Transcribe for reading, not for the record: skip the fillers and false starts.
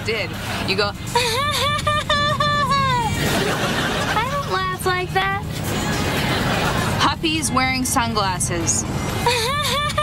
did. You go, I don't laugh like that. Puppy's wearing sunglasses.